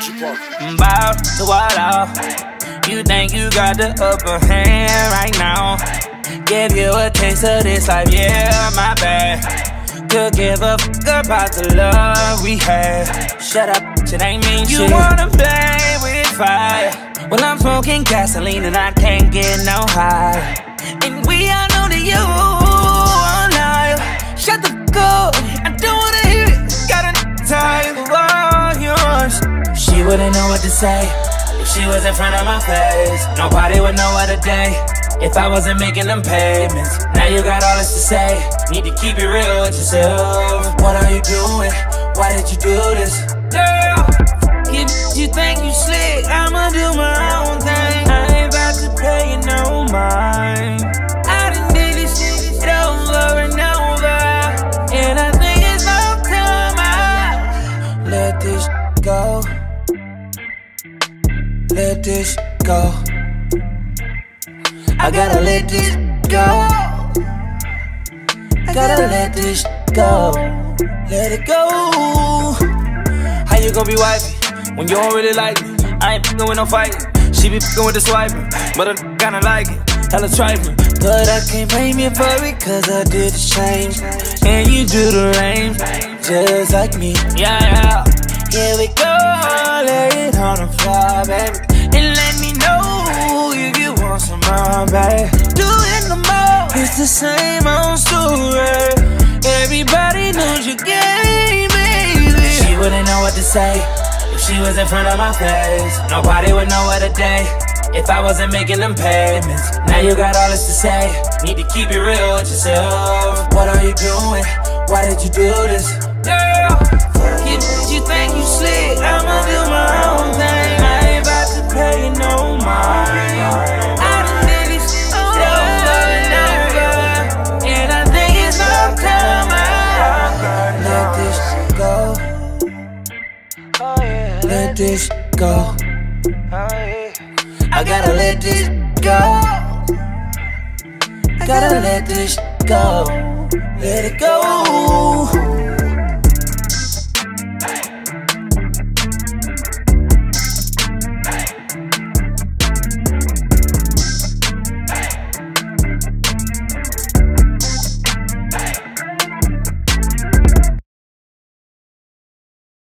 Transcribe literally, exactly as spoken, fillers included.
Bow to what off. You think you got the upper hand right now. Give you a taste of this life, yeah, my bad. Could give a fuck about the love we had. Shut up, shit ain't mean you shit. You wanna play with fire. Well, I'm smoking gasoline and I can't get no high. And we all know that you are lying. Shut the fuck up, I don't wanna hear it. Got a tired of all yours. She wouldn't know what to say if she was in front of my face. Nobody would know what a day if I wasn't making them payments. Now you got all this to say. Need to keep it real with yourself. What are you doing? Why did you do this? Girl, if you think you slick, I'ma do my own thing. I ain't about to pay you no mind. I done did this shit over and over, and I think it's no time I let this go. Let this go. I gotta let this go. I gotta let this go. Let it go. How you gonna be wifey when you don't really like me? I ain't fucking with no fighting. She be fucking with the swiping, but I kinda like it. Hella trifling, but I can't blame you for it, cause I did the change. And you do the range, just like me. Yeah, yeah. Here we go, lay it on the floor, baby. And let me know if you want some more, baby. Do it no more, it's the same old story. Everybody knows your game, baby. She wouldn't know what to say if she was in front of my face. Nobody would know what a day if I wasn't making them payments. Now you got all this to say. Need to keep it real with yourself. What are you doing? Why did you do this? Girl, you, you think you slick, I'ma do my own thing. I ain't about to pay you no mind. I done did this shit over and over, and I think it's no time I let this go. Oh, yeah. Let this go. Oh, yeah. I gotta let this go. I gotta let this go. Let it go.